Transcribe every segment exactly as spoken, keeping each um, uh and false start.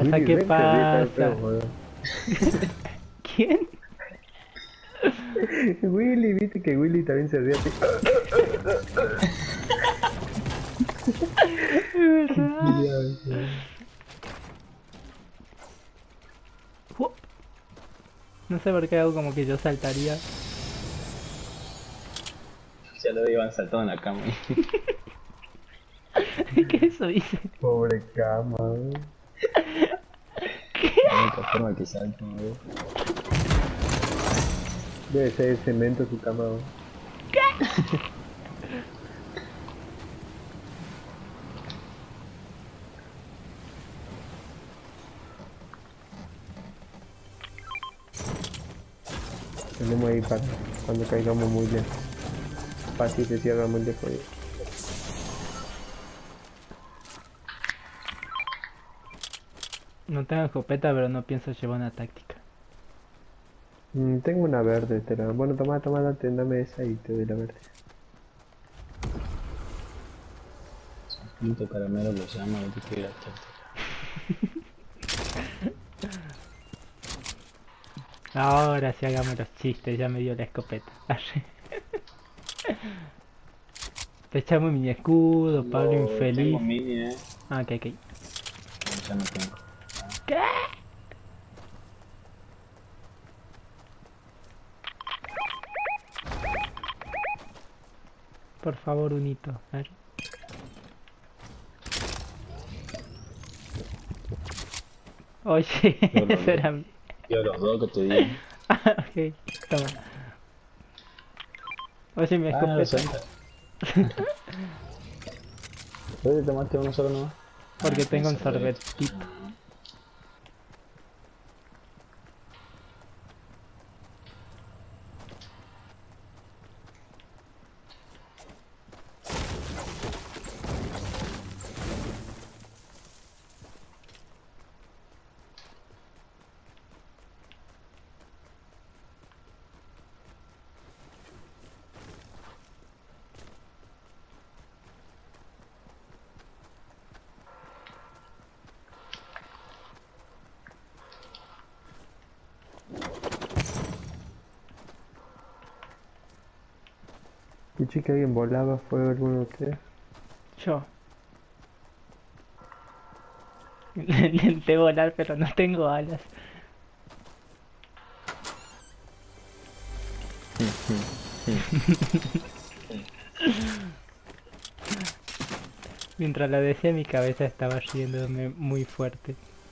pasa? ¿Qué pasa? ¿Quién? Willy, viste que Willy también se ríe así. Es verdad. No sé por qué hago como que yo saltaría. Ya lo iban saltando en la cama. ¿Qué eso dice? Pobre cama. ¿Qué? La única forma que salto, ¿no? Debe ser de cemento su cama. ¿Qué? Tenemos ahí para cuando caigamos muy lejos. Fácil se cierra muy lejos. No tengo escopeta, pero no pienso llevar una táctica. Mm, tengo una verde, te la... Bueno, toma, toma, date, dame esa y te doy la verde. Pinto caramelo lo llama, no te quiero ir a táctica. Ahora sí hagamos los chistes, ya me dio la escopeta. Te echamos mini escudo, Tengo, Pablo infeliz. Tengo mini, eh. Ah, ok, ok. Ya no tengo. ¿Qué? Por favor, un hito. A ver. Oye, eso era... Yo los dos que te digo. Ah, ok, toma. Oye, mi escopeta. ¿Puedes tomarte uno solo nomás? Porque Ah, tengo un sorbet. sorbetito. ¿Escuché que alguien volaba? ¿Fue alguno de ustedes? Yo. Intenté volar, pero no tengo alas. Mientras lo decía, mi cabeza estaba riéndome muy fuerte.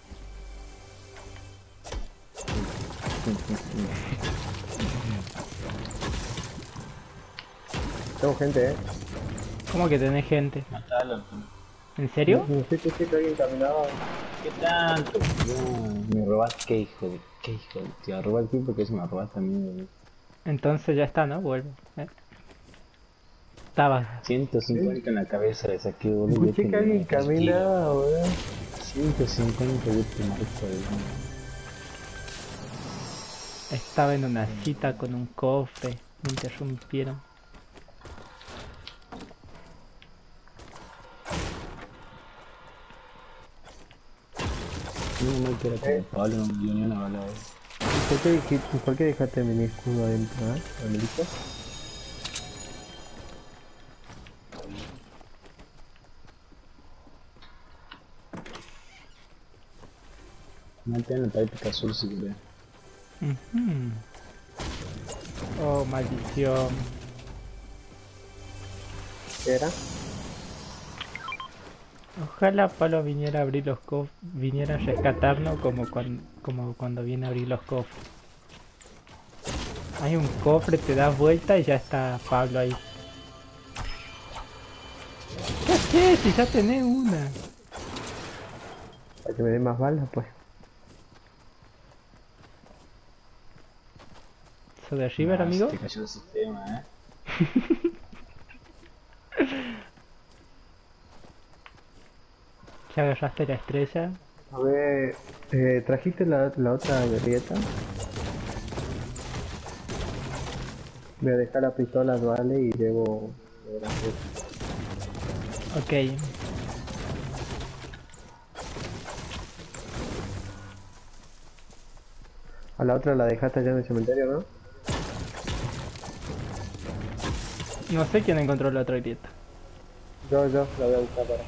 Tengo gente, eh. ¿Cómo que tenés gente? Matalo. ¿En serio? No sé si alguien caminaba. ¿Qué tanto? No, me robaste, qué hijo de... qué hijo de... Te iba a robar el tiempo que se me robaste a mí. Entonces ya está, ¿no? Vuelvo. Eh. Estaba. ciento cincuenta en la cabeza le saqué, boludo. Escuché que alguien caminaba, boludo. ciento cincuenta de este marco de luna. Estaba en una cita con un cofre. Me interrumpieron. No me quiero como Pablo, no me dio ni una bala. ¿Por qué, dijiste- ¿Por qué dejaste mi escudo adentro, eh? ¿Amelito? Mantén la táctica azul si querés. Uh-huh. Oh, maldición. ¿Qué era? Ojalá Palo viniera a abrir los cofres, viniera a rescatarnos como cuando, como cuando viene a abrir los cofres. Hay un cofre, te das vuelta y ya está Pablo ahí. ¿Qué haces? Si ya tenés una. Para que me dé más balas, pues. ¿Eso de River, Ah, amigo? se te cayó el sistema, eh. ¿Ya agarraste la estrella? A ver, eh, ¿trajiste la, la otra grieta? Voy a dejar la pistola dual y llevo... Ok. A la otra la dejaste allá en el cementerio, ¿no? No sé quién encontró la otra grieta. Yo, yo, la voy a buscar para.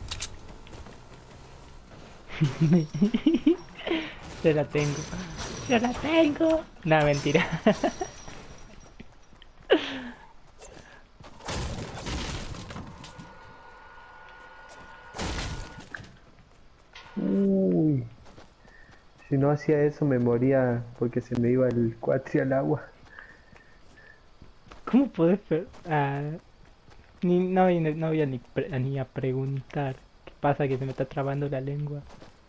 Yo la tengo. Yo la tengo. No, mentira. Uy. Si no hacía eso me moría porque se me iba el cuatri al agua. ¿Cómo podés per... ah, ni, no, no, no voy a ni, pre- a ni a preguntar. ¿Qué pasa que se me está trabando la lengua?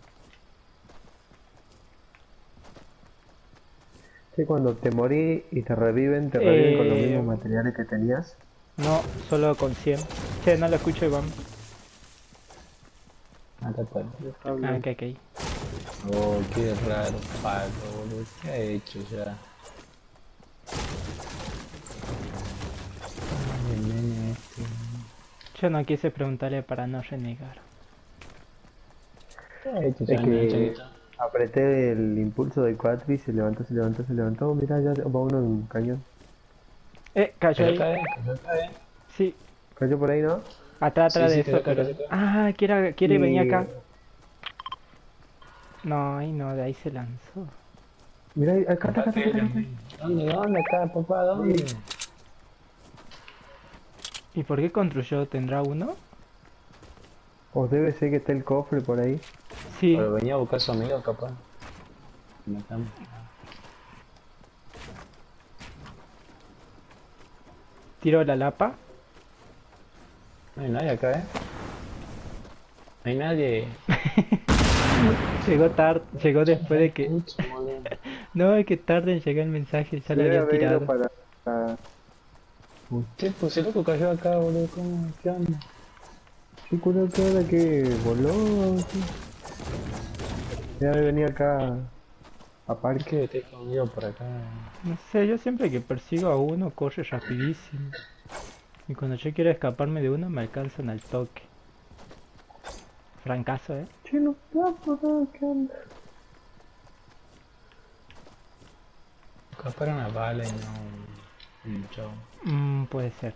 Sí, cuando te morí y te reviven, te reviven con los Eh, mismos materiales que tenías. No, solo con cien. Che, no lo escucho, Iván. Acá está. Ah, ok, ok. Oh, qué raro, Paco, boludo. ¿Qué ha hecho ya? Ay, el nene este. Yo no quise preguntarle para no renegar. ¿Qué ha hecho Es ya, nene, que chanito? apreté el impulso del cuatri, se levantó, se levantó, se levantó. Mira, ya va uno en un cañón. Eh, cayó Cayó ahí. acá, eh. Cayó acá, eh. Sí, Cayó por ahí, ¿no? atrás, Sí, atrás de sí, cayó eso, acá, pero... cayó acá. Ah, quiere, quiere venir Y acá. No, ahí no, de ahí se lanzó. mira, ahí, acá, acá, acá, acá, acá, acá. ¿Dónde, dónde acá, papá? ¿Dónde? ¿Y por qué construyó? ¿Tendrá uno? O debe ser que esté el cofre por ahí. Sí. Pero venía a buscar a su amigo, capaz. No estamos. Tiro la lapa. No hay nadie acá, eh. No hay nadie. Llegó tarde, llegó después de que... Pucha, boludo. No, es que tarde en llegar el mensaje, ya lo Debe habían haber ido tirado. para... para- ¿Qué? Pues el loco cayó acá, boludo. ¿Cómo? ¿Qué onda? ¿Qué culo que era que voló? ¿Qué? Debe venir acá a Es parque. que te conmigo por acá. No sé, yo siempre que persigo a uno corre rapidísimo. Y cuando yo quiero escaparme de uno me alcanzan al toque. Francazo, ¿eh? Che, no, no, no, ¿qué onda? Acá para una bala y no un, un chavo. Mm, puede ser.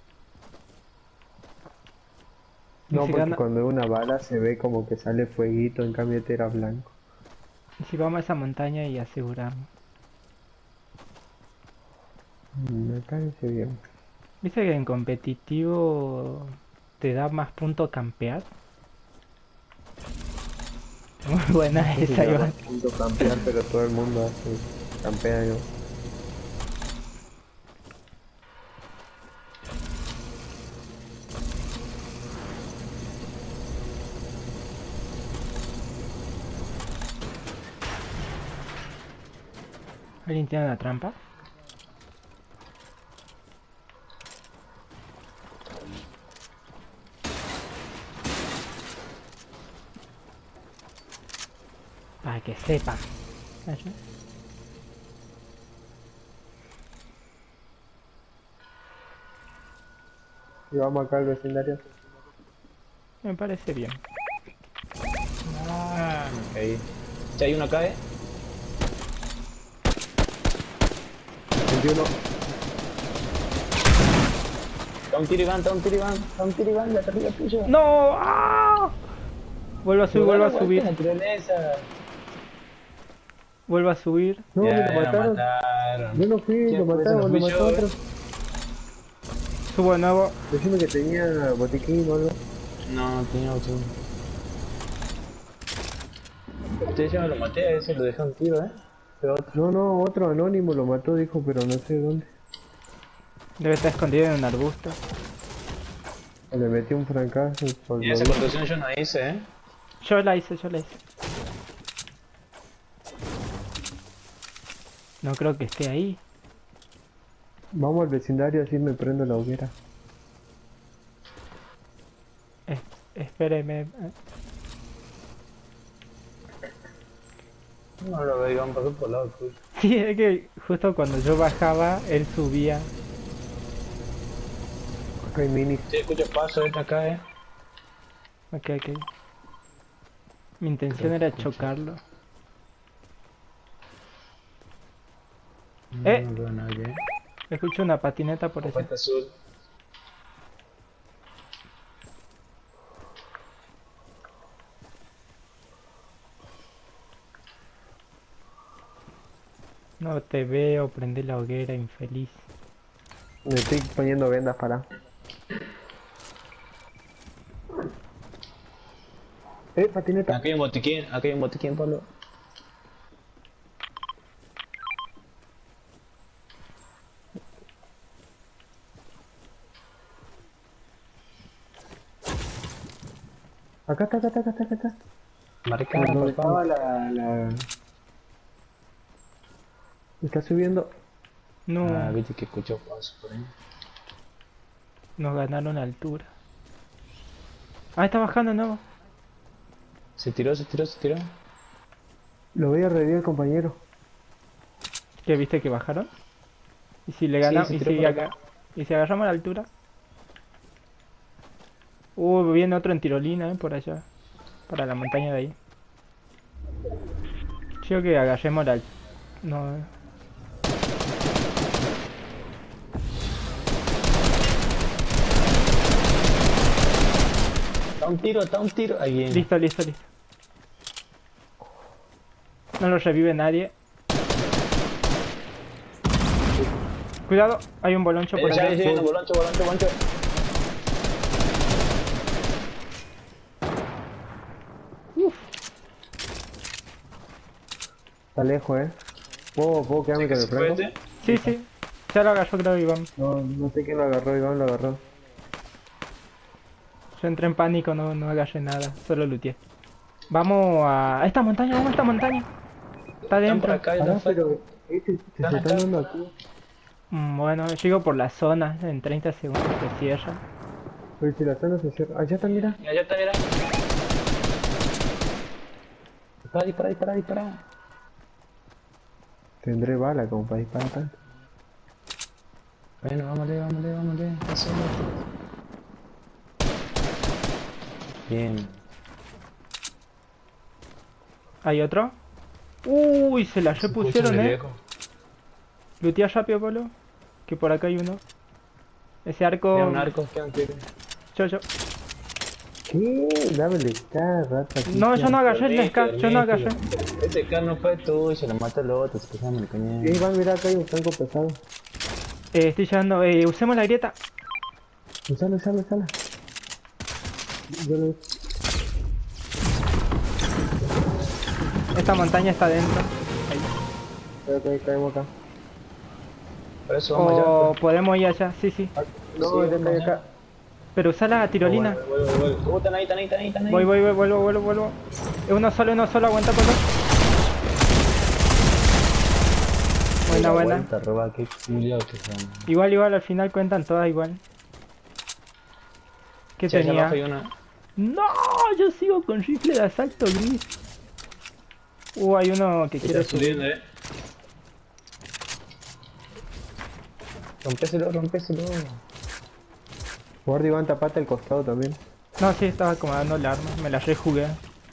Y No, si, porque gana- cuando es una bala se ve como que sale fueguito, en cambio este era blanco. y si vamos a esa montaña y aseguramos. Mm, Me parece bien. ¿Viste que en competitivo te da más punto campear? Muy buena No sé si esa, llama Iván. punto campear, pero todo el mundo hace campea yo. ¿Alguien tiene una trampa? Para que sepan. Allá. Y vamos acá al vecindario. Me parece bien. Ah, me caí. Che, hay uno acá, eh. veintiuno. Está un tiro Iván, está un tiro Iván, está un tiro Iván de arriba tuyo. ¡No! ¡Ah! Vuelvo a subir, vuelvo a subir. Naturaleza. Vuelvo a subir. No, me Ya, lo lo mataron. mataron. Yo no fui, ¿Quién lo fue? mataron, Ese lo no fui mató yo, otro. eh. Subo de nuevo. Decime que tenía botiquín o algo. No, tenía otro. Ustedes ya me lo maté, a ese lo dejé un tiro, eh. Pero otro. No, no, otro anónimo lo mató, dijo, pero no sé dónde. Debe estar escondido en un arbusto. Le metí un francazo por Y lo esa visto. construcción yo no hice, eh. Yo la hice, yo la hice. No creo que esté ahí. Vamos al vecindario así me prendo la hoguera. Es- espéreme. No lo veo, Iván pasó por el lado tuyo. Sí, es que justo cuando yo bajaba, él subía. Acá hay minis. Sí, escucho paso este acá, eh. Ok, ok. Mi intención era chocarlo. No, Eh. no veo a nadie. Escucho una patineta por eso. Puente azul. No te veo, prende la hoguera, infeliz. Me estoy poniendo vendas para. Eh, patineta. Aquí hay un botiquín, aquí hay un botiquín, Pablo. Acá está, acá está, acá está, acá está. Marcada, Donde por favor. estaba la, la... Está subiendo. No, Ah, viste que escuchó paso por ahí. nos ganaron altura. Ah, está bajando, no. Se tiró, se tiró, se tiró. Lo voy a revivir al compañero. ¿Qué viste que bajaron? ¿Y si le Sí, ganamos? se ¿Y, tiró si por aga- acá. ¿Y si agarramos la altura? Uh, viene otro en tirolina, eh, por allá. Para la montaña de ahí. Creo que agarremos la... al- No, eh. Está un tiro, está un tiro. Ahí viene. Listo, listo, listo. No lo revive nadie. Cuidado, hay un boloncho por Eh, ya, allá. ya, ya, boloncho, boloncho, boloncho. Está lejos, eh. ¿Puedo, puedo quedarme con el ¿Se fue franco? este? Sí, sí. Ya lo agarró, creo, Iván. No, no sé quién lo agarró, Iván lo agarró. Yo entré en pánico, no, no agarré nada. Solo luteé. Vamos a... a esta montaña, vamos a esta montaña. Está Están por adentro. acá, Ah, ya fue. pero este se Están se está acá. dando aquí. Mm, Bueno, llego por la zona. En treinta segundos se cierra. Oye, si la zona se cierra. Allá está, mira. Mira, ya está, mira. Dispara, dispara, dispara, dispara. Tendré bala como para disparar tanto. Bueno, vámonos, vámonos, vámonos. Eso, bien. ¿Hay otro? Uy, se la Se repusieron, escucha el eh. viejo. Lutea rápido, Pablo. Que por acá hay uno. Ese arco... Queda un arco, queda un tiro. Yo, yo. ¿Qué? Dame el K, rata. No, yo no agarré el Permítelo, Ska, yo no agarré. permítelo. Este carro no fue tuyo, lo mató el otro, se pusieron el Eh, coño. Iván, mira, acá hay un franco pesado. Eh, estoy llegando, eh, usemos la grieta. Usala, usala, usala. Yo lo... Esta montaña está adentro. Ahí. Creo que caemos acá. Por eso vamos O allá. podemos ir allá, sí, sí. No, Sí, ya vamos caí allá. acá. Pero usa la tirolina. Vuelve, vuelve, vuelve. Uh, están ahí, están ahí, están ahí, están ahí. Voy, voy, voy, vuelvo, vuelvo, vuelvo. Es uno solo, uno solo, aguanta, Pablo. Buena, La buena. vuelta, roba, qué culiao que son. Igual, igual, al final cuentan todas igual. ¿Qué Sí, allá tenía? abajo hay una. No, yo sigo con rifle de asalto gris. Uh, hay uno que quiere Está subir. subiendo, eh. Rompéselo, rompéselo. Guarda, Iván, tapate el costado también. No, sí, estaba acomodando el arma, me la rejugué.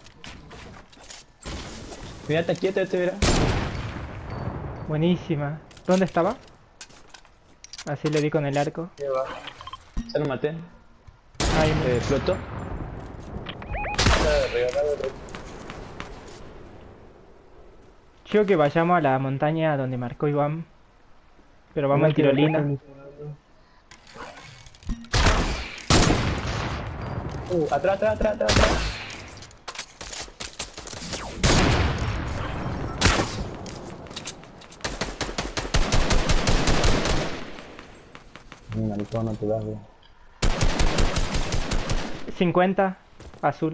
Mirate quieto, este verá. Buenísima. ¿Dónde estaba? Así le di con el arco. Ya va. Ya lo maté. Ahí me... Eh, flotó. Está regalado, re- Quiero que vayamos a la montaña donde marcó Iván. Pero vamos en tirolina. Uh, atrás, atrás, atrás, atrás, atrás. Mi maricón, no te das, güey. cincuenta, azul.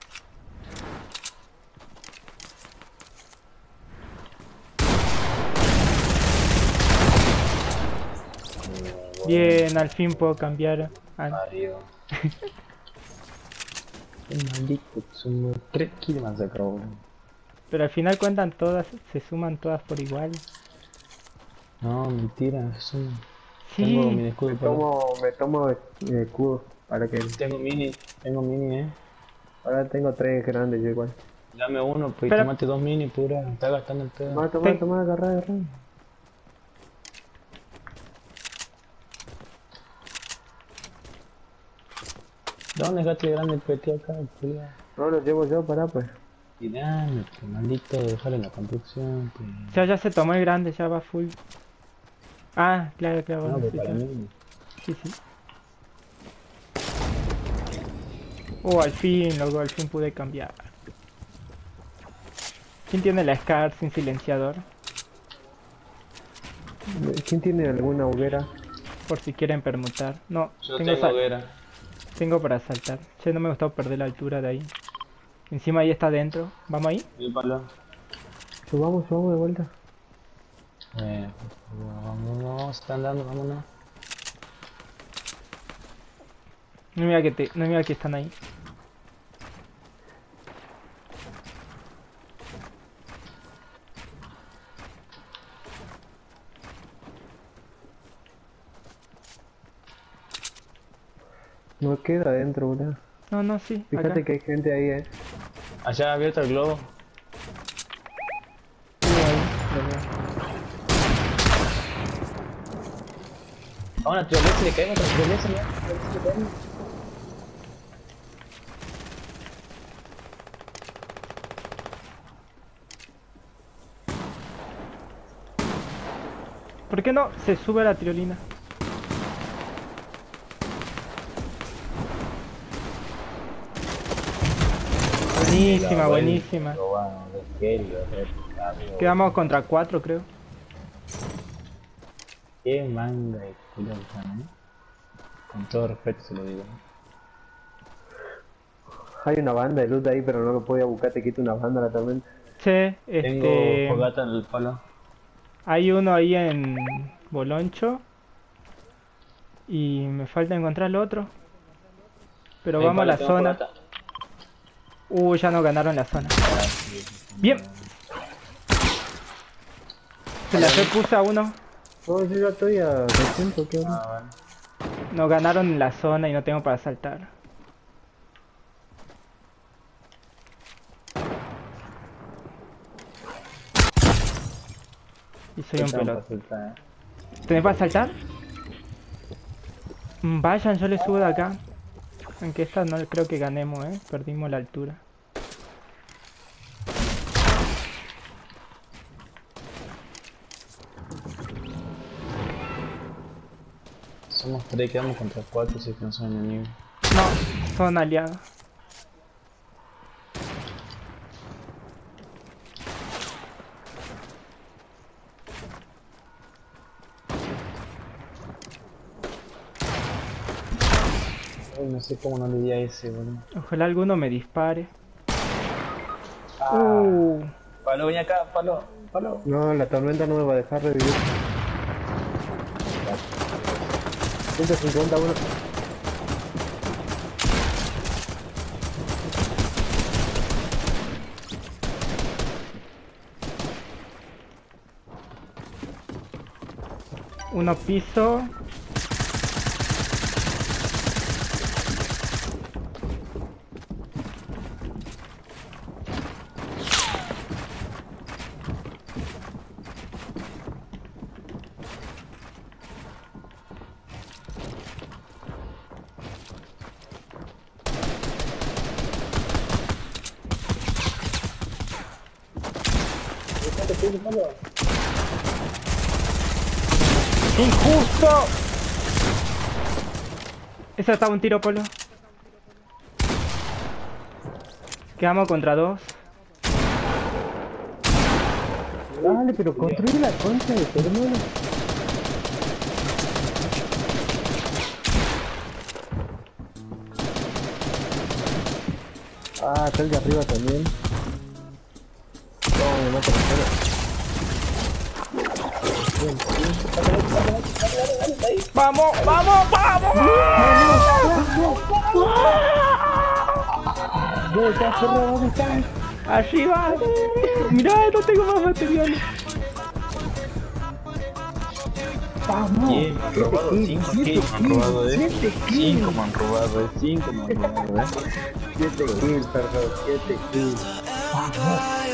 Bien, al fin puedo cambiar. Ah, Mario. Qué maldito, son tres kills más de crow. pero al final cuentan todas, se suman todas por igual. No, mentira, son... Tengo Sí, mini escudo Me por... tomo, me tomo eh, escudo para que... Tengo mini, tengo mini, eh. Ahora tengo tres grandes yo igual. Dame uno, pues Pero- tomate dos mini, pura. Está gastando el pedo. Toma, toma, Ten- toma, agarra, agarra. ¿Dónde dejaste el grande P T acá, culiao? No lo llevo yo, pará pues. Tirame, que maldito, dejarle la construcción, pues. Ya, ya se tomó el grande, ya va full. Ah, claro, claro, No, bueno, pues sí, para claro. mí. Sí, sí. Oh, al fin, loco, al fin pude cambiar. ¿Quién tiene la SCAR sin silenciador? ¿Quién tiene alguna hoguera? Por si quieren permutar. No, Yo tengo, tengo sal- hoguera. tengo para saltar. Che, no me gustó perder la altura de ahí. Encima ahí está adentro. ¿Vamos ahí? El palo. Subamos, subamos de vuelta. Eh, vamos, vamos, están dando, vámonos. No mira que te, no mira que están ahí. No queda adentro, boludo. No, no, sí. Fíjate Acá. que hay gente ahí, eh. Allá abierto el globo. Sí, ahí, lo veo. A una tirolesa le caemos, otra tirolesa, ¿no? Tirolesa le caemos. ¿Por qué no se sube a la tirolina? Buenísima, buenísima. Robado, de serio, re- Quedamos contra cuatro, creo. Qué manga de culo que son, ¿eh? Con todo respeto se lo digo. Hay una banda de loot ahí, pero no lo podía buscar, te quita una banda la tormenta. Che, Tengo este... fogata en el palo. hay uno ahí en Boloncho. Y me falta encontrar el otro. Pero Ahí, vamos a palo, la tengo zona. fogata. Uh, ya nos ganaron la zona. Bien. Se la repuse a uno. Oh, yo ya estoy a doscientos, ¿qué onda? Ah, bueno. Nos ganaron en la zona y no tengo para saltar. Y soy un Falta pelota. resulta, ¿eh? ¿Tenés para saltar? Mm, Vayan, yo le subo de acá. Aunque esta no creo que ganemos, eh. Perdimos la altura. Somos tres, quedamos contra cuatro si es que no son enemigos. No, son aliados. Ay, no sé cómo no le di a ese, boludo. Ojalá alguno me dispare. Ah. Uh, Palo, ven acá, palo, palo. No, la tormenta no me va a dejar revivir. ciento cincuenta uno. uno piso. ¡Injusto! Esa estaba un tiro, Polo. Quedamos contra dos. Dale, pero construye la concha de tu hermano. Ah, está el de arriba también. No, me mata la cara. ¡Vamos! ¡Vamos! ¡Vamos! ¿Dónde estás, perro? ¿Dónde estás? ¡Arriba! ¡Mirá! No tengo más materiales. ¡Vamos! Bien, me han robado cinco kills, me han robado, eh. cinco me han robado, eh. cinco me han robado, eh. siete kills, perro, siete kills.